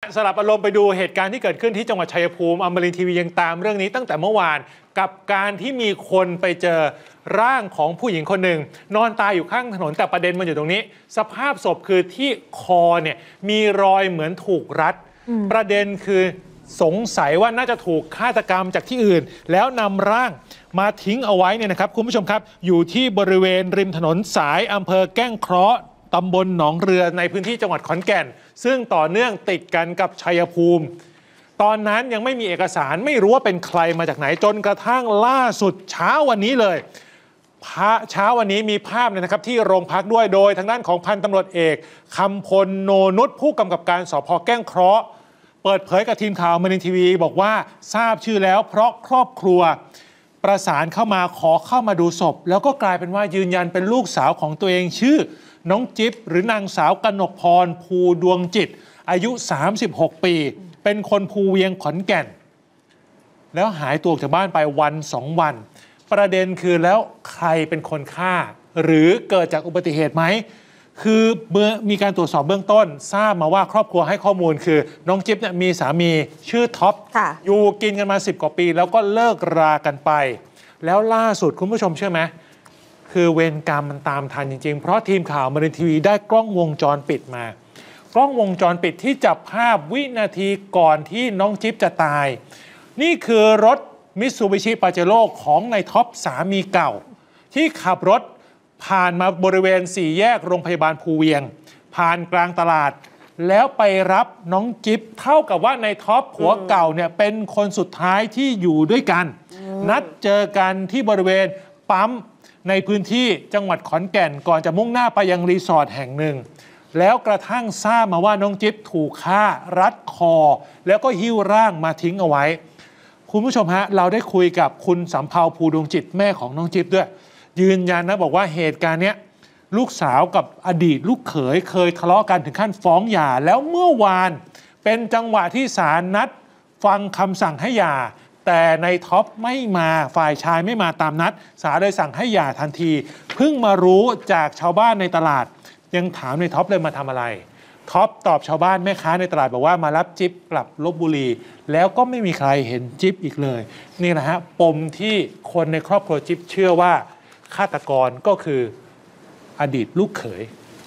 สลับอารมณ์ไปดูเหตุการณ์ที่เกิดขึ้นที่จังหวัดชัยภูมิอมรินทร์ทีวียังตามเรื่องนี้ตั้งแต่เมื่อวานกับการที่มีคนไปเจอร่างของผู้หญิงคนหนึ่งนอนตายอยู่ข้างถนนแต่ประเด็นมันอยู่ตรงนี้สภาพศพคือที่คอเนี่ยมีรอยเหมือนถูกรัดประเด็นคือสงสัยว่าน่าจะถูกฆาตกรรมจากที่อื่นแล้วนำร่างมาทิ้งเอาไว้เนี่ยนะครับคุณผู้ชมครับอยู่ที่บริเวณริมถนนสายอำเภอแก้งเคราะห์ตำบลหนองเรือในพื้นที่จังหวัดขอนแก่นซึ่งต่อเนื่องติดกันกับชัยภูมิตอนนั้นยังไม่มีเอกสารไม่รู้ว่าเป็นใครมาจากไหนจนกระทั่งล่าสุดเช้าวันนี้เลยเช้าวันนี้มีภาพนะครับที่โรงพักด้วยโดยทางด้านของพันตำรวจเอกคำพลโนนุชผู้กำกับการสภ.แก้งเคราะห์เปิดเผยกับทีมข่าวอมรินทร์ทีวีบอกว่าทราบชื่อแล้วเพราะครอบครัวประสานเข้ามาขอเข้ามาดูศพแล้วก็กลายเป็นว่ายืนยันเป็นลูกสาวของตัวเองชื่อน้องจิ๊บหรือนางสาวกนกพรภูดวงจิตอายุ36ปีเป็นคนภูเวียงขอนแก่นแล้วหายตัวจากบ้านไปวัน2 วันประเด็นคือแล้วใครเป็นคนฆ่าหรือเกิดจากอุบัติเหตุไหมคือมีการตรวจสอบเบื้องต้นทราบมาว่าครอบครัวให้ข้อมูลคือน้องจิ๊บเนี่ยมีสามีชื่อท็อปอยู่กินกันมา10 กว่าปีแล้วก็เลิกรากันไปแล้วล่าสุดคุณผู้ชมเชื่อไหมคือเวรกรรมมันตามทันจริงๆเพราะทีมข่าวอมรินทร์ทีวีได้กล้องวงจรปิดมากล้องวงจรปิดที่จับภาพวินาทีก่อนที่น้องจิ๊บจะตายนี่คือรถมิตซูบิชิปาเจโร่ของนายท็อปสามีเก่าที่ขับรถผ่านมาบริเวณ4 แยกโรงพยาบาลภูเวียงผ่านกลางตลาดแล้วไปรับน้องจิ๊บเท่ากับว่านายท็อปผัวเก่าเนี่ยเป็นคนสุดท้ายที่อยู่ด้วยกันนัดเจอกันที่บริเวณปั๊มในพื้นที่จังหวัดขอนแก่นก่อนจะมุ่งหน้าไปยังรีสอร์ทแห่งหนึ่งแล้วกระทั่งทราบมาว่าน้องจิ๊บถูกฆ่ารัดคอแล้วก็หิ้วร่างมาทิ้งเอาไว้คุณผู้ชมฮะเราได้คุยกับคุณสำเภาภูดวงจิตแม่ของน้องจิ๊บด้วยยืนยันนะบอกว่าเหตุการณ์เนี้ยลูกสาวกับอดีตลูกเขยเคยทะเลาะกันถึงขั้นฟ้องหย่าแล้วเมื่อวานเป็นจังหวะที่ศาลนัดฟังคำสั่งให้หย่าแต่ในท็อปไม่มาฝ่ายชายไม่มาตามนัดศาลเลยสั่งให้หย่าทันทีเพิ่งมารู้จากชาวบ้านในตลาดยังถามในท็อปเลยมาทำอะไรท็อปตอบชาวบ้านแม่ค้าในตลาดบอกว่ามารับจิ๊บกลับลพบุรีแล้วก็ไม่มีใครเห็นจิ๊บอีกเลยนี่แหละฮะปมที่คนในครอบครัวจิ๊บเชื่อว่าฆาตกรก็คืออดีตลูกเขย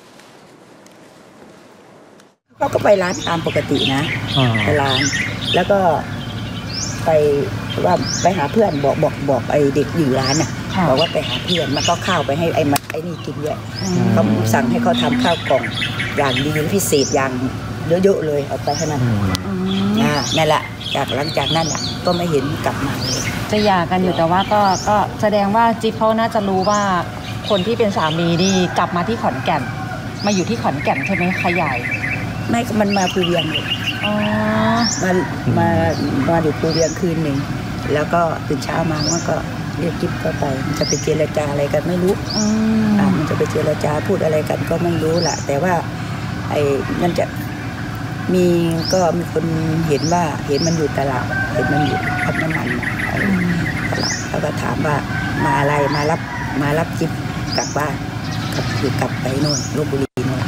เขาก็ไปร้านตามปกตินะไปร้านแล้วก็ไปว่าไปหาเพื่อนบอกไอ้เด็กอยู่ร้านน่ะบอกว่าไปหาเพื่อนมันก็ข้าวไปให้ไอ้นี่กินเยอะเขาสั่งให้เขาทำข้าวกล่องอย่างดีพิเศษอย่างเยอะๆเลยเอาไปให้มันนั่นแหละจากหลังจากนั้นก็ไม่เห็นกลับมาจะหย่ากันอยู่แต่ว่าก็แสดงว่าจิ๊บเขาน่าจะรู้ว่าคนที่เป็นสามีดีกลับมาที่ขอนแก่นมาอยู่ที่ขอนแก่นใช่ไหมขยายไม่มันมาภูเวียงเลยมาอยู่ภูเวียงคืนหนึ่งแล้วก็ตื่นเช้ามามันก็เรียกจิ๊บเข้าไปมันจะไปเจรจาอะไรกันไม่รู้มันจะไปเจรจาพูดอะไรกันก็ไม่รู้แหละแต่ว่าไอ้มันจะมีคนเห็นมันอยู่ตลาดเห็นมันอยู่ขับน้ำมันแล้วก็ถามว่ามาอะไรมารับจิ๊บกลับบ้านกลับไปโน่นลพบุรีโน่น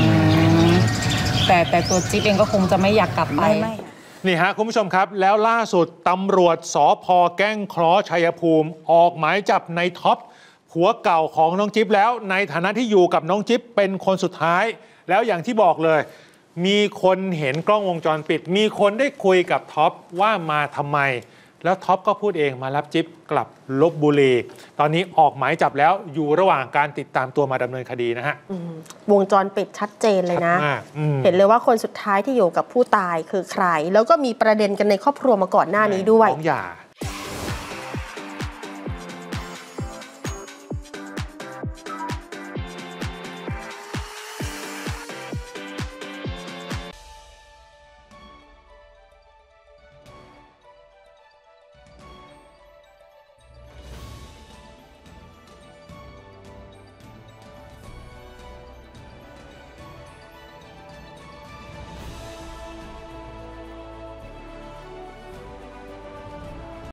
แต่ตัวจิ๊บเองก็คงจะไม่อยากกลับไปนี่ฮะคุณผู้ชมครับแล้วล่าสุดตำรวจสภ.แก้งเคราะห์ชัยภูมิออกหมายจับในท็อปผัวเก่าของน้องจิ๊บแล้วในฐานะที่อยู่กับน้องจิ๊บเป็นคนสุดท้ายแล้วอย่างที่บอกเลยมีคนเห็นกล้องวงจรปิดมีคนได้คุยกับท็อปว่ามาทำไมแล้วท็อปก็พูดเองมารับจิ๊บกลับลพบุรีตอนนี้ออกหมายจับแล้วอยู่ระหว่างการติดตามตัวมาดำเนินคดีนะฮะวงจรปิดชัดเจนเลยนะเห็นเลยว่าคนสุดท้ายที่อยู่กับผู้ตายคือใครแล้วก็มีประเด็นกันในครอบครัวมาก่อนหน้านี้ด้วยฟ้องหย่า